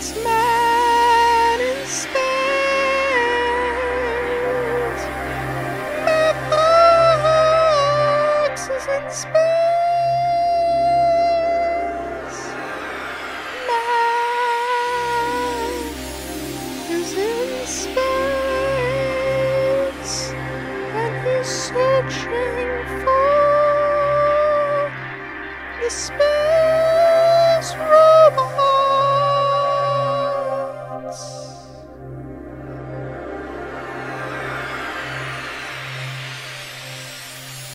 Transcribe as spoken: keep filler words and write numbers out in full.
this man in space. Max is in space. Max is in space, and he's searching for the space.